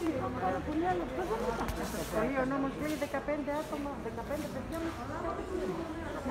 Πολύ ο νόμος λέει 15 άτομα, 15 παιδιά με